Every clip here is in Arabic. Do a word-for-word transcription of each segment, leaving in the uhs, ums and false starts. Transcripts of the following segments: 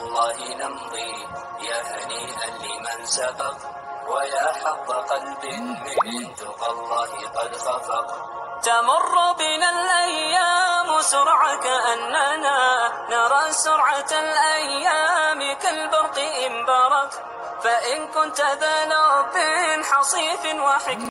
الله نمضي، يا هنيئا لمن سبق، ويا حظ قلب من تقى الله قد خفق. تمر بنا الأيام سرعة كأننا نرى سرعة الأيام كالبرق إن برق، فإن كنت ذا لب حصيف وحكمة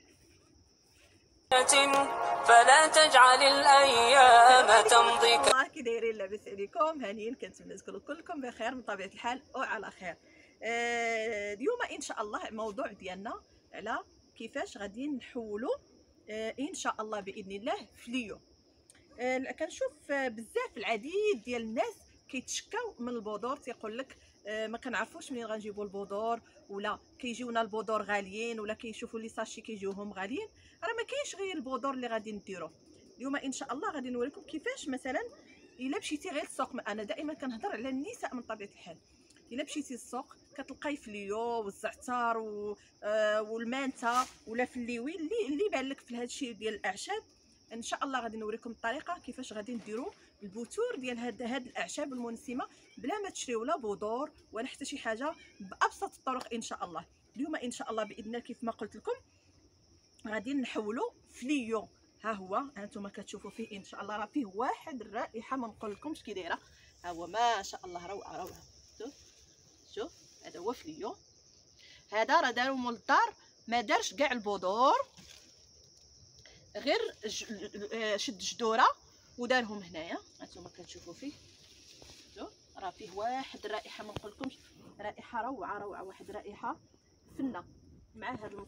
فلا تجعل الأيام تمضي. الله كي دايرين؟ لاباس عليكم؟ هانيين، كنتمنى تكونوا كلكم بخير من طبيعة الحال وعلى خير. آه اليوم ان شاء الله الموضوع ديالنا على كيفاش غادي نحولوا آه ان شاء الله باذن الله فليو. آه كنشوف آه بزاف العديد ديال الناس كيتشكاو من البودور، تيقول لك آه ما كنعرفوش منين غنجيبوا البودور، ولا كيجيونا البودور غاليين، ولا كيشوفوا لي ساشي كيجيوهم غاليين. راه ما كاينش غير البودور اللي غادي نديرو. اليوم ان شاء الله غادي نوريكم كيفاش مثلا الا مشيتي غير السوق. انا دائما كنهضر على النساء من طبيعه الحال. الا مشيتي للسوق كتلقاي فليو والزعتر و... آه والمانتا ولا فليوي اللي اللي بان لك في هذا الشيء ديال الاعشاب. ان شاء الله غادي نوريكم الطريقه كيفاش غادي نديروا البتور ديال هاد هاد الاعشاب المنسمه بلا ما تشريو لا بودور ولا حتى شي حاجه، بابسط الطرق ان شاء الله. اليوم ان شاء الله باذن الله كيف ما قلت لكم غادي نحولوا فليو. ها هو هانتوما كتشوفوا فيه ان شاء الله راه فيه واحد الرائحه ما نقول لكمش كي دايره. ها هو ما شاء الله روعه روعه. شوف شوف هذا هو فليو. هذا راه داروا مول الدار، ما دارش كاع البودور، غير شد جدوره ودارهم هنايا. هانتوما كتشوفوا فيه شوف راه فيه واحد الرائحه ما نقول لكمش، رائحه روعه روعه، واحد الرائحه فنه. مع هذا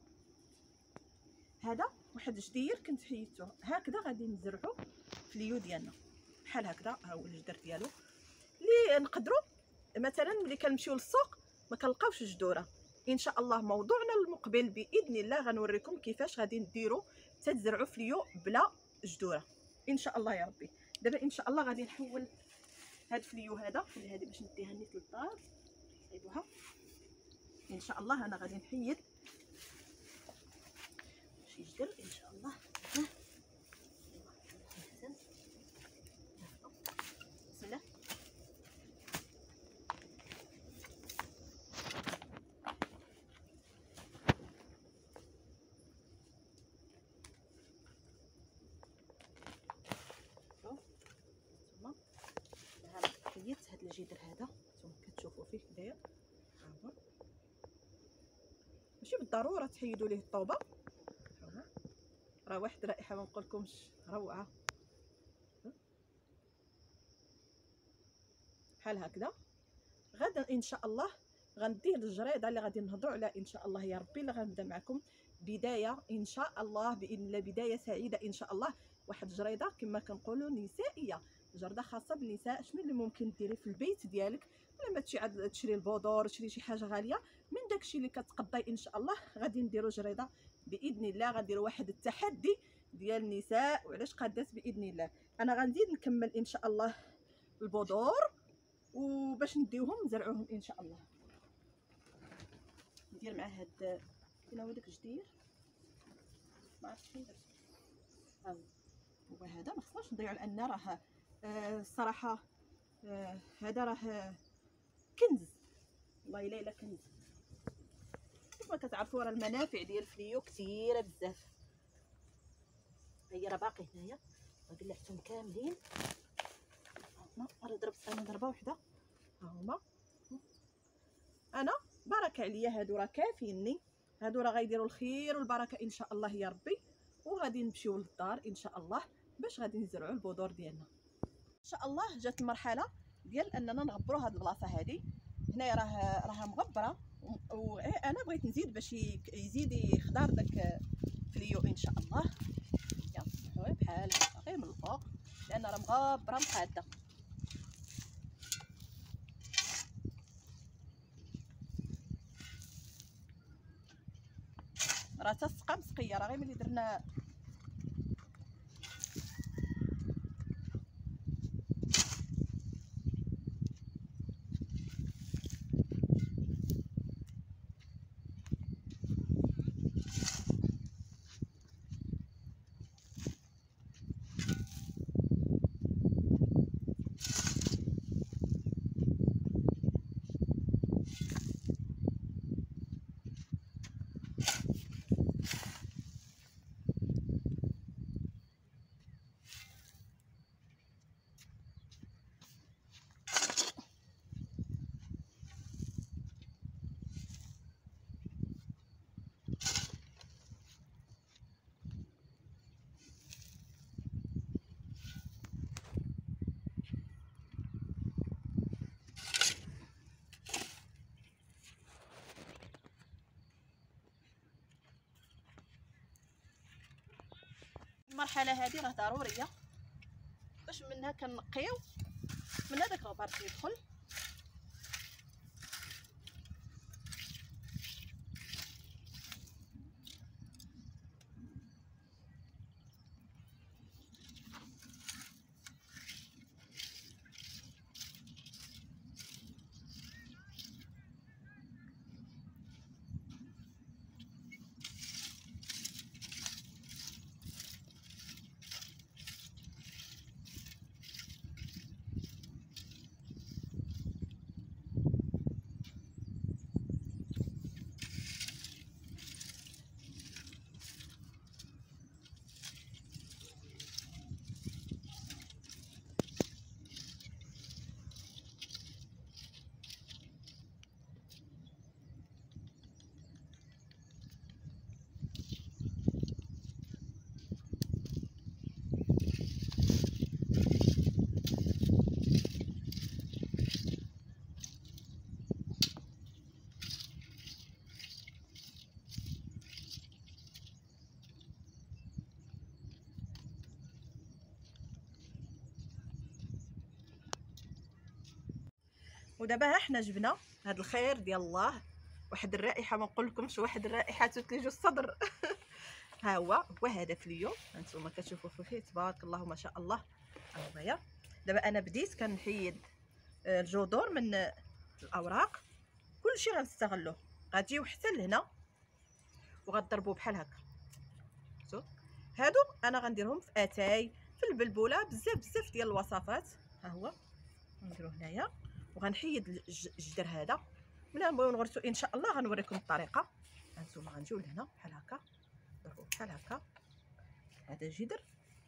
هذا واحد الجدير كنت حيدته هكذا غادي نزرعو فليو ديالنا بحال هكذا. ها هو الجدر ديالو اللي نقدروا مثلا ملي كنمشيو للسوق ما كنلقاوش جدوره. ان شاء الله موضوعنا المقبل باذن الله غنوريكم كيفاش غادي نديروا تتزرعوا فليو بلا جدوره ان شاء الله يا ربي. دابا ان شاء الله غادي نحول هاد الفليو هذا، خلي هذه باش نديها نيت للدار صايبوها ان شاء الله. انا غادي نحيد شي جدر ان شاء الله. ها بسم الله. شوف ثم هذا حيدت هذا الجدر هذا نتوما كتشوفوا فيه داير. ها هو ماشي بالضروره تحيدوا ليه الطوبه، راه واحد الرائحه ما نقولكمش روعه. بحال هكذا. غدا ان شاء الله غندي الجريده اللي غادي نهضروا عليها ان شاء الله يا ربي، اللي غنبدا معكم بدايه ان شاء الله باذن الله، بدايه سعيده ان شاء الله. واحد الجريده كما كنقولوا نسائيه، جرده خاصه بالنساء. شنو اللي ممكن ديري في البيت ديالك لما تمشي عاد تشري البودور، تشري شي حاجه غاليه، من داكشي اللي كتقضي ان شاء الله غادي نديروا جريده باذن الله. غنديروا واحد التحدي ديال النساء وعلاش قادات باذن الله. انا غنزيد نكمل ان شاء الله البودور وباش نديوهم نزرعوهم ان شاء الله. ندير مع هاد فين هو داك الجدير ما عرفتش فين درت. ها هو هذا ما خصناش نضيعو لان راه آه الصراحه آه هذا راه كنز، والله الا الا كنز. كيف ما كتعرفوا راه المنافع ديال الفليو كثيره بزاف. هي راه باقي هنايا وقلعتهم كاملين. راه ضربت انا ضربه واحده. ها هما انا بارك عليا، هادو راه كافيني، هادو راه غيديروا الخير والبركه ان شاء الله يا ربي. وغادي نمشيو للدار ان شاء الله باش غادي نزرعوا البذور ديالنا ان شاء الله. جات المرحله ديال اننا نغبروا هاد البلاصه هادي. هنايا راه راها مغبره، وانا بغيت نزيد باش يزيد يخضر داك فليو ان شاء الله. يا بحال هكا غير من الفوق لان راه مغبره مقاده. راه حتى السقا مسقيه، راه غير ملي درنا المرحله هذه راه ضروريه باش منها كنقيو من هذاك الغبار كيدخل. ودابا ها حنا جبنا هذا الخير ديال الله، واحد الرائحه ما نقول لكمش، واحد الرائحه تثلج الصدر. ها هو هو هدف اليوم، هانتوما كتشوفوا فيه تبارك الله ما شاء الله. ها هويا دابا انا بديت كنحيد الجذور من الاوراق، كلشي غنستغلوه. غتجيو حتى لهنا وغتضربوا بحال هكا. شوف هادو انا غنديرهم في اتاي، في البلبوله، بزاف بزاف ديال الوصفات. ها هو نديرو هنايا وغنحيد الجدر هذا. ملي نبغيو نغرسو ان شاء الله غنوريكم الطريقه. هانتوما غنجيو لهنا بحال هكا، ضربوا بحال هكا. هذا جدر،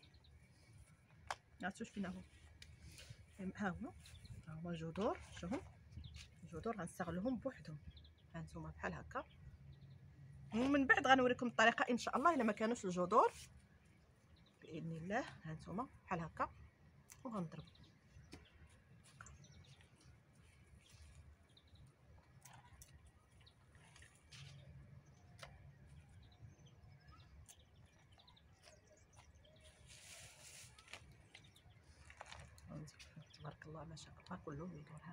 عرفتوا فين هو؟ ها هو ها هما جذور. شوفوا الجذور غنستغلوهم بوحدهم. هانتوما بحال هكا، ومن بعد غنوريكم الطريقه ان شاء الله الا ما كانوش الجذور باذن الله. هانتوما بحال هكا وغنضرب. تبارك الله ما شاء الله كله يدورها.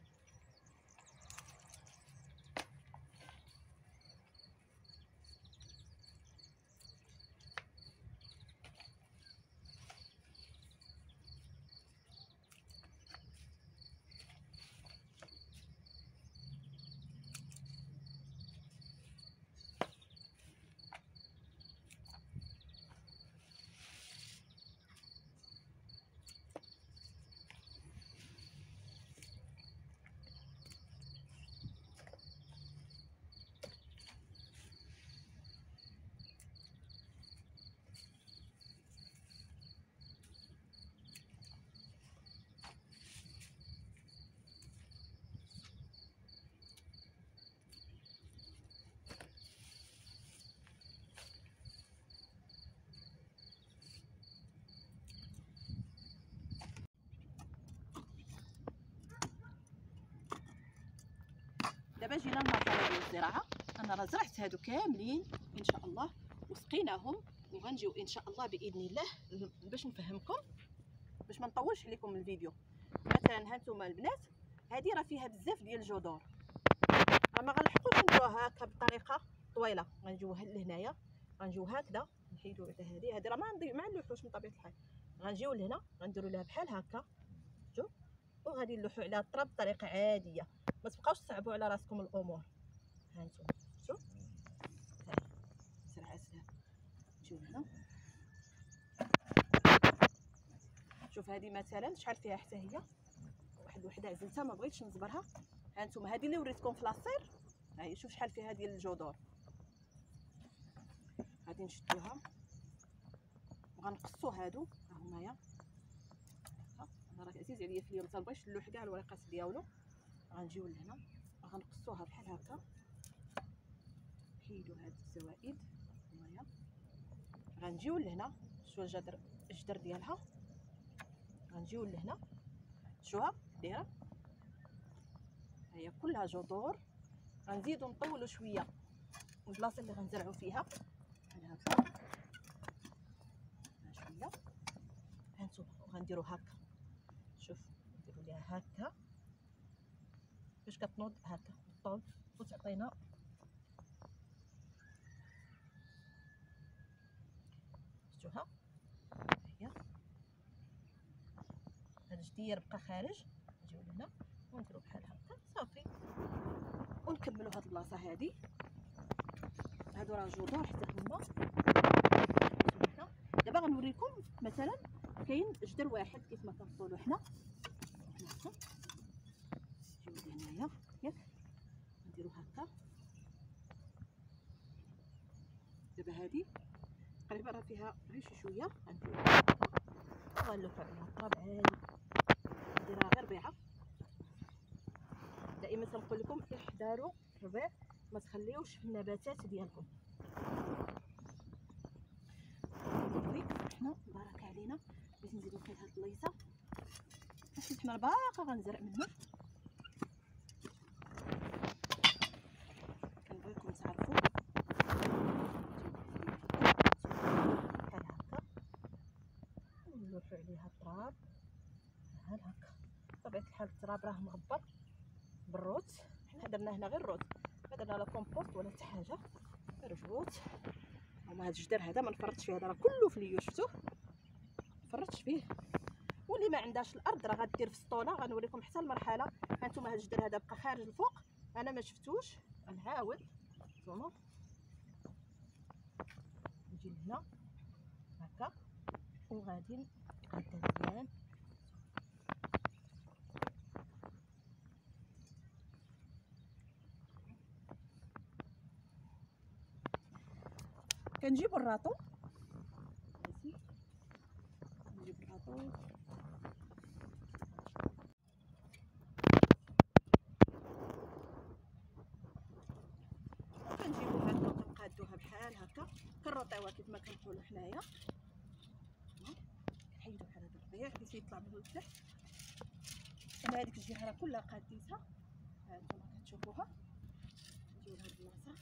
دابا جينا للمرحله ديال الزراعه. انا راه زرعت هادو كاملين ان شاء الله وسقيناهم، وغنجيو ان شاء الله باذن الله باش نفهمكم باش ما نطولش عليكم الفيديو. مثلا هانتوما البنات هذه راه فيها بزاف ديال الجذور، راه ما غنلحقوش نديروها هكا بطريقه طويله. غنجيو لهنايا، غنجيو هكذا نحيدو بعدا هذه هذه راه ما نضيع ما نلوحوش من طبيعه الحال. غنجيو لهنا غنديروا لها بحال هكا شوف، وغادي نلوحوا عليها الطراب بطريقه عاديه. ما تبقاوش تصعبوا على راسكم الامور. هانتوما شوف هاي زرعات لها. نجيو هنا شوف هذه مثلا شحال فيها حتى هي، واحد وحده عزلتها ما بغيتش نزبرها. هانتوما هذه اللي وريتكم في لاصير، ها هي شوف شحال فيها ديال الجذور. غادي نشدوها وغنقصوا هادو. ها همايا انا راه عزيز عليا في اليوم ما بغيتش نلوح كاع الورقات ديالو. غنجيو لهنا غنقصوها بحال هكا، نحيدو هاد الزوائد. هنايا غنجيو لهنا شوف الجدر الجدر ديالها، غنجيو لهنا شوها دايره هي كلها جذور. غنزيدو نطولو شويه البلاصه اللي غنزرعو فيها بحال هكا. غنديرو هكا، شوف نديرو ليها هكا باش كتنوض هكا طول وتعطينا شفتوها. هي هاد الجدير بقى خارج، نجيو لهنا ونديرو بحال هكا صافي ونكملو هاد البلاصه هادي. هادو راه جذور حتى هما. دابا غنوريكم مثلا كاين جدر واحد كيف ما كنقولوا حنا هكا، نجيو هنايا ياك نديرو هكا. دابا هادي تقريبا راه فيها غير شي شويه، غنديرو هكا وغنلوحو عليها التراب عادي، نديرها غير ربيعه. دائما تنقول لكم احذروا الربيع، ما تخليوش في النباتات ديالكم. حنا بارك علينا باش نزيدو في هاد البلايصه حيت حنا باقا غنزرع منها. كنبغيكم تعرفوا بحال هكا ونلوحو عليها التراب بحال هكا. بطبيعه الحال التراب راه مغبر بالروت، حنا درنا هنا غير روت، ما درنا لا كومبوست ولا حتى حاجه، غير جروت. هما هاد الجدر هذا ما نفرطش فيه، هذا راه كله فليو شفتوه فرطش فيه. واللي ما عندهاش الارض راه غدير في السطونه. غنوريكم حتى المرحله. هانتوما هاد الجدر هذا بقى خارج الفوق، انا ما شفتوش، غنعاود نتوما نجي لهنا هكا وغادي نقاد مزيان. كنجيبو الراطو، نجيب الراطو كنجيبوها هكا وكنقادوها بحال هكا، كنرطيوها كيف ما كنقولوا حنايا. كنحيدو بحال هذا الربيع باش يطلع من التحت. انا هذيك الجهه راه كلها قاديتها، ها انتما كتشوفوها. نجيو لهاد البلاصه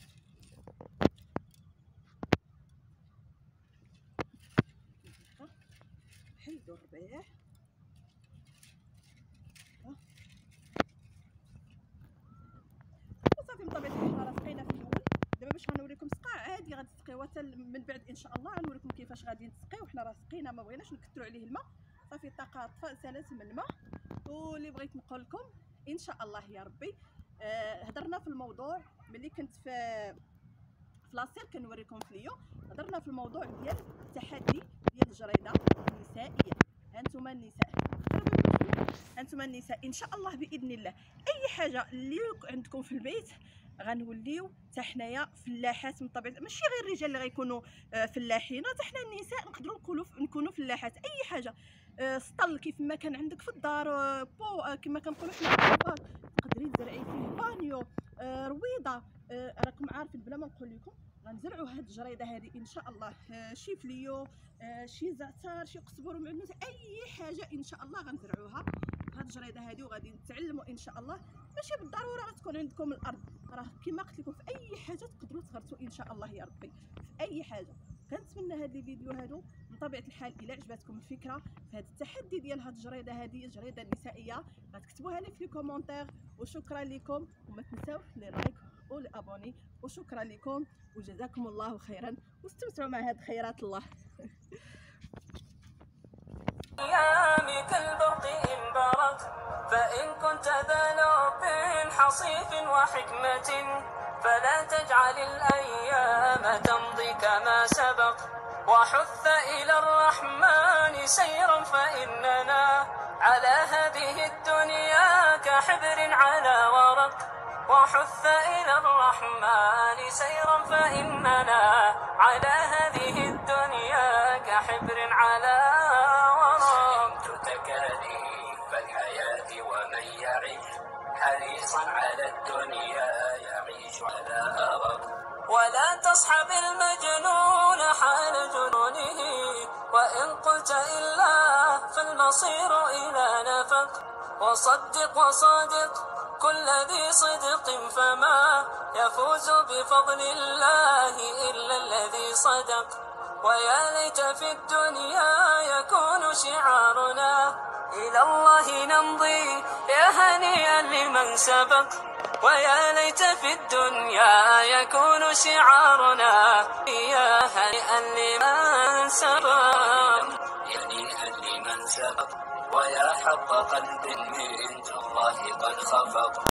هكا نحيدو الربيع وصافي. بطبيعه الحال راه سقينا في الاول، دابا باش غنوريكم سقا عادي غادي تسقيوها حتى من بعد ان شاء الله. غنوريكم كيفاش غادي نسقيو. حنا راه سقينا ما بغيناش نكثروا عليه الماء، صافي الطاقه سالت من الماء. واللي بغيت نقول لكم ان شاء الله يا ربي، آه هضرنا في الموضوع ملي كنت في في لاسير كنوريكم في اليوم، هضرنا في الموضوع ديال التحدي ديال الجريده النسائيه. هانتوما النساء، هانتوما النساء ان شاء الله باذن الله اي حاجه اللي عندكم في البيت غنوليو حتى حنايا فلاحات من طبيعه، ماشي غير الرجال اللي غيكونوا فلاحين، حتى حنا النساء نقدروا نكونوا نكونوا فلاحات. اي حاجه، سطل كيف ما كان عندك في الدار، بو كما كنقولوا حنا تقدري تزرعي فيه بانيو، رويضه. راكم عارفين بلا ما نقول لكم غنزرعوا هاد الجريده هذه ان شاء الله، شي فليو، شي زعتر، شي قزبر ومعنوس، اي حاجه ان شاء الله غنزرعوها هاد الجريده هذه. وغادي نتعلموا ان شاء الله. ماشي بالضروره غتكون عندكم الارض، راه كما قلت لكم في اي حاجه تقدروا تغرسوا ان شاء الله يا ربي، في اي حاجه. كنتمنى هاد الفيديو هادو من طبيعه الحال الى عجبتكم الفكره في هذا التحدي ديال هاد الجريده هذه، الجريده النسائيه، غتكتبوها لي في كومونتير. وشكرا لكم، وما تنساوش لي لايك ولي ابوني. وشكرا لكم وجزاكم الله خيرا، واستمتعوا مع هاد خيرات الله. أيامي كالبرق إن برق، فإن كنت ذا لب حصيف وحكمة فلا تجعل الأيام تمضي كما سبق، وحث إلى الرحمن سيرا فإننا على هذه الدنيا كحبر على ورق، وحث إلى الرحمن سيرا فإننا على هذه الدنيا كحبر على ورق. تكاليف الحياة ومن يعيش حريصا على الدنيا يعيش على أرق، ولا تصحب المجنون حال جنونه، وإن قلت إلا فالمصير إلى نفق، وصدق وصادق كل ذي صدق فما يفوز بفضل الله إلا الذي صدق، ويا ليت في الدنيا يكون شعارنا إلى الله نمضي يا هنيئا لمن سبق. ويا ليت في الدنيا يكون شعارنا يا هنيئا لمن سبق، هنيئا لمن سبق. ويا حظ قلب من الله قد خفق.